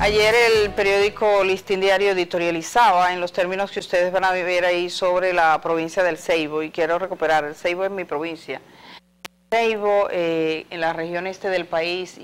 Ayer el periódico Listín Diario editorializaba en los términos que ustedes van a ver ahí sobre la provincia del Ceibo, y quiero recuperar. El Ceibo es mi provincia. El Ceibo, en la región este del país,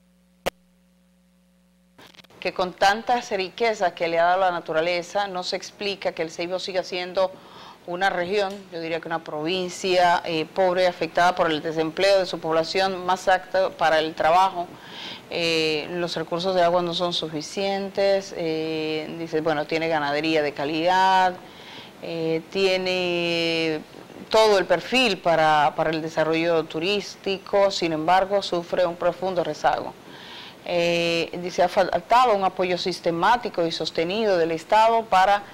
que con tantas riquezas que le ha dado la naturaleza, no se explica que el Ceibo siga siendo una región, yo diría que una provincia pobre, afectada por el desempleo de su población, más apta para el trabajo. Los recursos de agua no son suficientes, dice, bueno, tiene ganadería de calidad, tiene todo el perfil para el desarrollo turístico, sin embargo sufre un profundo rezago. Dice, ha faltado un apoyo sistemático y sostenido del Estado para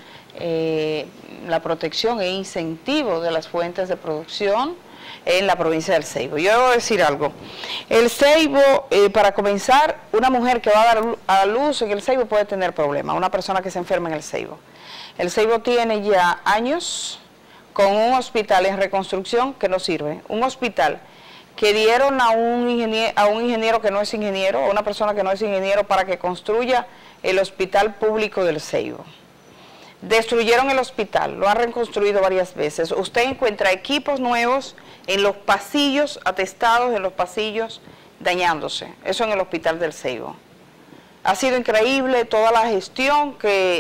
la protección e incentivo de las fuentes de producción en la provincia del Ceibo. Yo debo decir algo. El Ceibo, para comenzar, una mujer que va a dar a luz en el Ceibo puede tener problemas, una persona que se enferma en el Ceibo. El Ceibo tiene ya años con un hospital en reconstrucción que no sirve, un hospital que dieron a un ingeniero que no es ingeniero, a una persona que no es ingeniero, para que construya el hospital público del Ceibo. Destruyeron el hospital, lo han reconstruido varias veces. Usted encuentra equipos nuevos en los pasillos, atestados en los pasillos, dañándose. Eso en el hospital del Ceibo. Ha sido increíble toda la gestión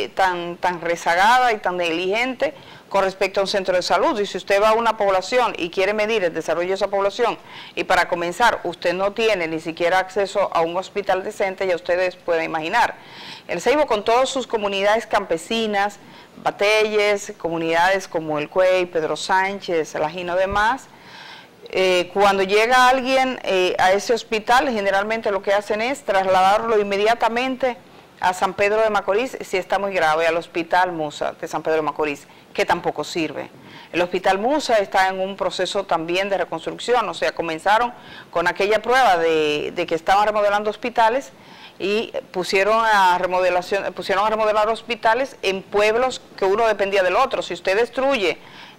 tan rezagada y tan negligente con respecto a un centro de salud. Y si usted va a una población y quiere medir el desarrollo de esa población, y para comenzar usted no tiene ni siquiera acceso a un hospital decente, ya ustedes pueden imaginar. El Ceibo, con todas sus comunidades campesinas, batelles, comunidades como El Cuey, Pedro Sánchez, El Ajino, demás, cuando llega alguien a ese hospital, generalmente lo que hacen es trasladarlo inmediatamente a San Pedro de Macorís, si está muy grave, al Hospital Musa de San Pedro de Macorís, que tampoco sirve. El Hospital Musa está en un proceso también de reconstrucción, o sea, comenzaron con aquella prueba de que estaban remodelando hospitales, y pusieron a remodelar hospitales en pueblos que uno dependía del otro. Si usted destruye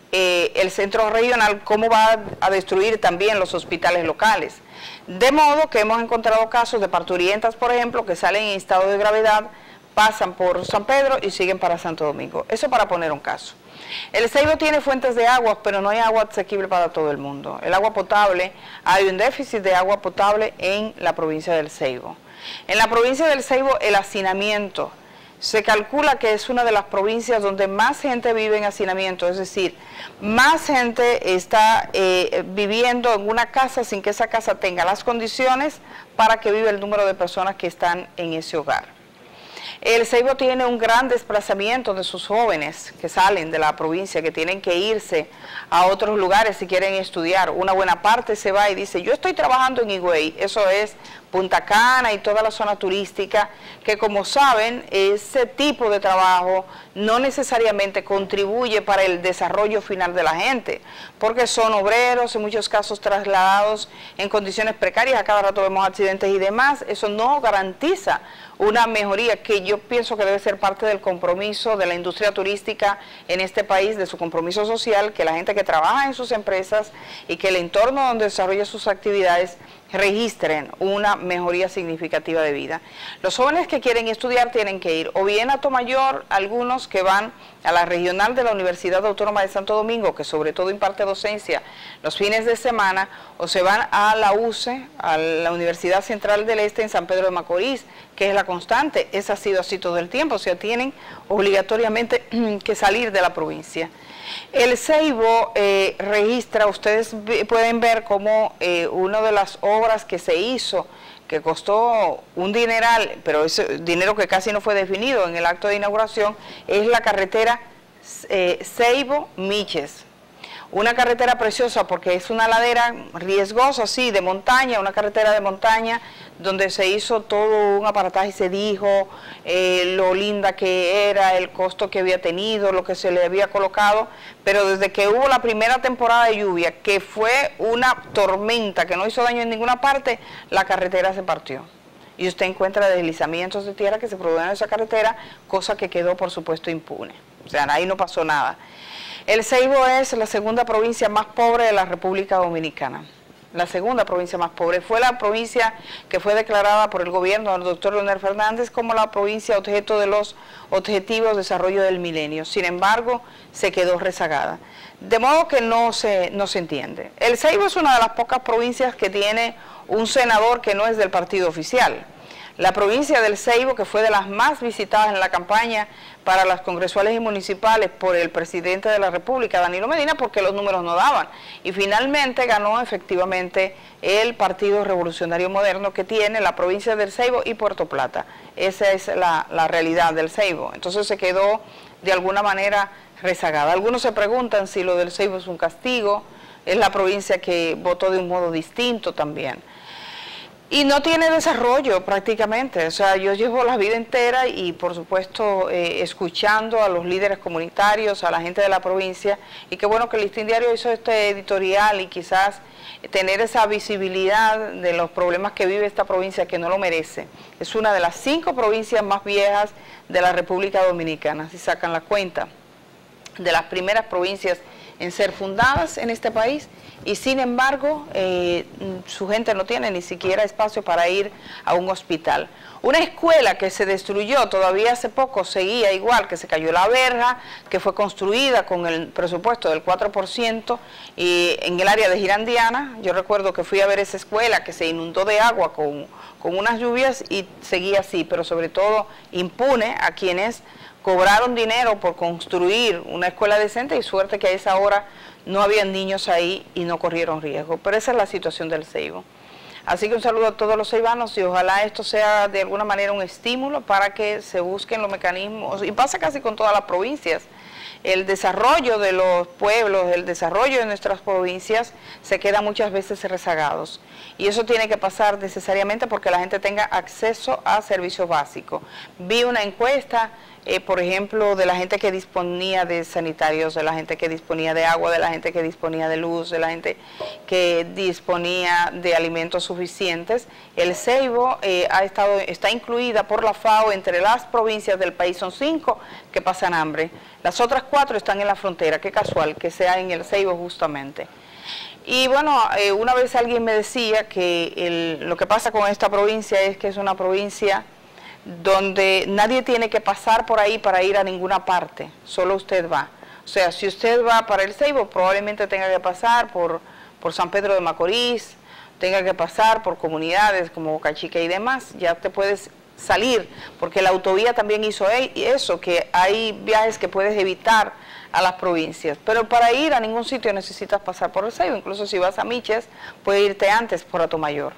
el centro regional, ¿cómo va a destruir también los hospitales locales? De modo que hemos encontrado casos de parturientas, por ejemplo, que salen en estado de gravedad, pasan por San Pedro y siguen para Santo Domingo. Eso para poner un caso. El Ceibo tiene fuentes de agua, pero no hay agua asequible para todo el mundo. El agua potable, hay un déficit de agua potable en la provincia del Ceibo. En la provincia del Ceibo, el hacinamiento, se calcula que es una de las provincias donde más gente vive en hacinamiento, es decir, más gente está viviendo en una casa sin que esa casa tenga las condiciones para que viva el número de personas que están en ese hogar. El Ceibo tiene un gran desplazamiento de sus jóvenes que salen de la provincia, que tienen que irse a otros lugares si quieren estudiar. Una buena parte se va y dice, yo estoy trabajando en Higüey, eso es Punta Cana y toda la zona turística, que como saben, ese tipo de trabajo no necesariamente contribuye para el desarrollo final de la gente, porque son obreros, en muchos casos trasladados en condiciones precarias, a cada rato vemos accidentes y demás. Eso no garantiza una mejoría que yo pienso que debe ser parte del compromiso de la industria turística en este país, de su compromiso social, que la gente que trabaja en sus empresas y que el entorno donde desarrolla sus actividades registren una mejoría significativa de vida. Los jóvenes que quieren estudiar tienen que ir o bien a Tomayor, algunos que van a la regional de la Universidad Autónoma de Santo Domingo, que sobre todo imparte docencia los fines de semana, o se van a la UCE, a la Universidad Central del Este en San Pedro de Macorís, que es la constante. Esa ha sido así todo el tiempo, o sea, tienen obligatoriamente que salir de la provincia. El Ceibo registra, ustedes pueden ver como una de las obras que se hizo, que costó un dineral, pero ese dinero que casi no fue definido en el acto de inauguración, es la carretera Ceibo-Miches. Una carretera preciosa porque es una ladera riesgosa, sí, de montaña, una carretera de montaña donde se hizo todo un aparataje y se dijo lo linda que era, el costo que había tenido, lo que se le había colocado, pero desde que hubo la primera temporada de lluvia, que fue una tormenta que no hizo daño en ninguna parte, la carretera se partió. Y usted encuentra deslizamientos de tierra que se produjeron en esa carretera, cosa que quedó por supuesto impune. O sea, ahí no pasó nada. El Ceibo es la segunda provincia más pobre de la República Dominicana. la segunda provincia más pobre. Fue la provincia que fue declarada por el gobierno del doctor Leonel Fernández como la provincia objeto de los Objetivos de Desarrollo del Milenio. Sin embargo, se quedó rezagada. De modo que no se entiende. El Ceibo es una de las pocas provincias que tiene un senador que no es del partido oficial. La provincia del Ceibo, que fue de las más visitadas en la campaña para las congresuales y municipales por el presidente de la República, Danilo Medina, porque los números no daban. Y finalmente ganó efectivamente el Partido Revolucionario Moderno, que tiene la provincia del Ceibo y Puerto Plata. Esa es la realidad del Ceibo. Entonces se quedó de alguna manera rezagada. Algunos se preguntan si lo del Ceibo es un castigo, es la provincia que votó de un modo distinto también. Y no tiene desarrollo prácticamente, o sea, yo llevo la vida entera y por supuesto escuchando a los líderes comunitarios, a la gente de la provincia, y qué bueno que el Listín Diario hizo este editorial y quizás tener esa visibilidad de los problemas que vive esta provincia que no lo merece. Es una de las 5 provincias más viejas de la República Dominicana, si sacan la cuenta, de las primeras provincias en ser fundadas en este país, y sin embargo su gente no tiene ni siquiera espacio para ir a un hospital. Una escuela que se destruyó todavía hace poco seguía igual, que se cayó la verja, que fue construida con el presupuesto del 4% y en el área de Girandiana. Yo recuerdo que fui a ver esa escuela que se inundó de agua con unas lluvias y seguía así, pero sobre todo impune a quienes cobraron dinero por construir una escuela decente, y suerte que a esa hora no habían niños ahí y no corrieron riesgo. Pero esa es la situación del Ceibo. Así que un saludo a todos los ceibanos y ojalá esto sea de alguna manera un estímulo para que se busquen los mecanismos, y pasa casi con todas las provincias. El desarrollo de los pueblos, el desarrollo de nuestras provincias se queda muchas veces rezagados. Y eso tiene que pasar necesariamente porque la gente tenga acceso a servicios básicos. Vi una encuesta, por ejemplo, de la gente que disponía de sanitarios, de la gente que disponía de agua, de la gente que disponía de luz, de la gente que disponía de alimentos suficientes. El Ceibo está incluida por la FAO entre las provincias del país, son 5 que pasan hambre. Las otras 4 están en la frontera, qué casual que sea en el Ceibo justamente. Y bueno, una vez alguien me decía que lo que pasa con esta provincia es que es una provincia donde nadie tiene que pasar por ahí para ir a ninguna parte, solo usted va. O sea, si usted va para el Ceibo, probablemente tenga que pasar por San Pedro de Macorís, tenga que pasar por comunidades como Boca Chica y demás, ya te puedes salir, porque la autovía también hizo eso, que hay viajes que puedes evitar a las provincias, pero para ir a ningún sitio necesitas pasar por el Ceibo. Incluso si vas a Miches, puedes irte antes por Atomayor.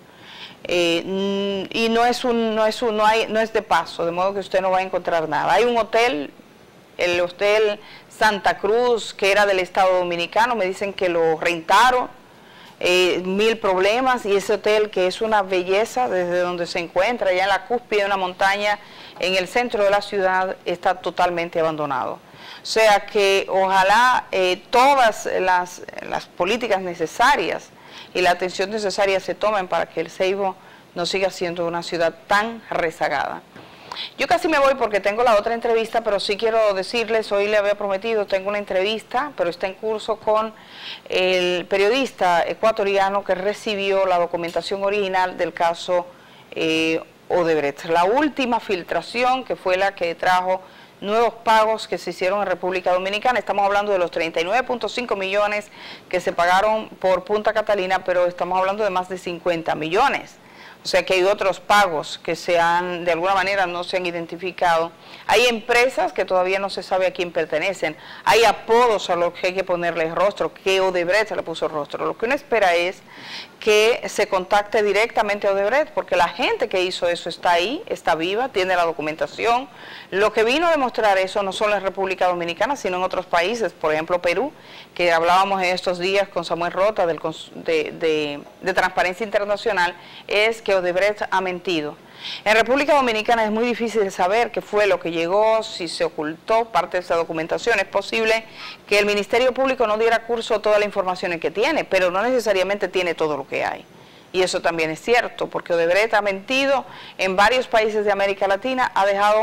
Y no es de paso, de modo que usted no va a encontrar nada. Hay un hotel, el Hotel Santa Cruz, que era del Estado Dominicano, me dicen que lo rentaron, 1000 problemas, y ese hotel, que es una belleza desde donde se encuentra, allá en la cúspide de una montaña, en el centro de la ciudad, está totalmente abandonado. O sea que ojalá todas las políticas necesarias y la atención necesaria se tomen para que el Ceibo no siga siendo una ciudad tan rezagada. Yo casi me voy porque tengo la otra entrevista, pero sí quiero decirles, hoy le había prometido, tengo una entrevista, pero está en curso con el periodista ecuatoriano que recibió la documentación original del caso Odebrecht. La última filtración, que fue la que trajo nuevos pagos que se hicieron en República Dominicana. Estamos hablando de los 39.5 millones que se pagaron por Punta Catalina, pero estamos hablando de más de 50 millones. O sea que hay otros pagos que de alguna manera no se han identificado. Hay empresas que todavía no se sabe a quién pertenecen. Hay apodos a los que hay que ponerles rostro, que Odebrecht le puso rostro. Lo que uno espera es que se contacte directamente a Odebrecht, porque la gente que hizo eso está ahí, está viva, tiene la documentación. Lo que vino a demostrar eso no solo en República Dominicana, sino en otros países, por ejemplo Perú, que hablábamos en estos días con Samuel Rota de Transparencia Internacional, es que Odebrecht ha mentido. En República Dominicana es muy difícil saber qué fue lo que llegó, si se ocultó parte de esa documentación. Es posible que el Ministerio Público no diera curso a toda la información que tiene, pero no necesariamente tiene todo lo que hay. Y eso también es cierto, porque Odebrecht ha mentido en varios países de América Latina, ha dejado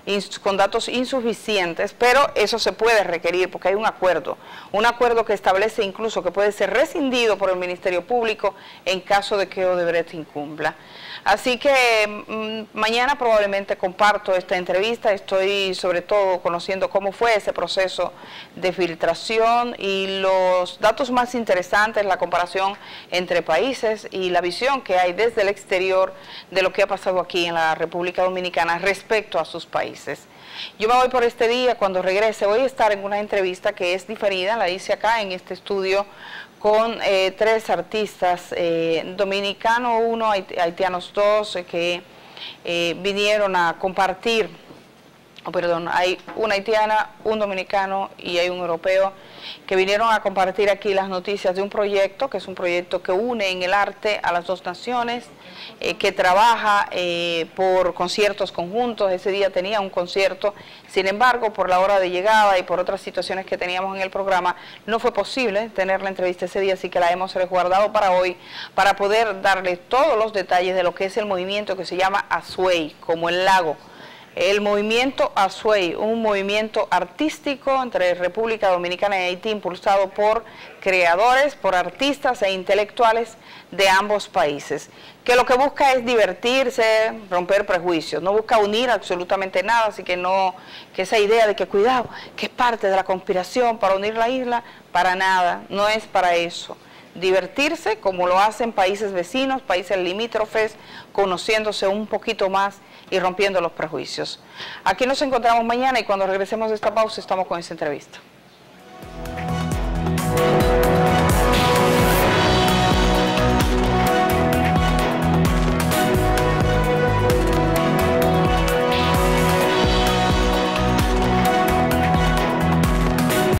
con datos insuficientes, pero eso se puede requerir porque hay un acuerdo que establece incluso que puede ser rescindido por el Ministerio Público en caso de que Odebrecht incumpla. Así que mañana probablemente comparto esta entrevista, estoy sobre todo conociendo cómo fue ese proceso de filtración y los datos más interesantes, la comparación entre países y la visión que hay desde el exterior de lo que ha pasado aquí en la República Dominicana respecto a sus países. Yo me voy por este día, cuando regrese voy a estar en una entrevista que es diferida, la hice acá en este estudio, con 3 artistas, dominicano 1, haitianos 2, que vinieron a compartir, hay una haitiana, un dominicano y hay un europeo, que vinieron a compartir aquí las noticias de un proyecto, que es un proyecto que une en el arte a las 2 naciones, que trabaja por conciertos conjuntos. Ese día tenía un concierto, sin embargo, por la hora de llegada y por otras situaciones que teníamos en el programa, no fue posible tener la entrevista ese día, así que la hemos resguardado para hoy, para poder darle todos los detalles de lo que es el movimiento que se llama Azuey, como el lago. El movimiento Azuey, un movimiento artístico entre República Dominicana y Haití, impulsado por creadores, por artistas e intelectuales de ambos países, que lo que busca es divertirse, romper prejuicios, no busca unir absolutamente nada, así que que esa idea de que cuidado, que es parte de la conspiración para unir la isla, para nada, no es para eso. Divertirse como lo hacen países vecinos, países limítrofes, conociéndose un poquito más y rompiendo los prejuicios. Aquí nos encontramos mañana y cuando regresemos de esta pausa estamos con esta entrevista.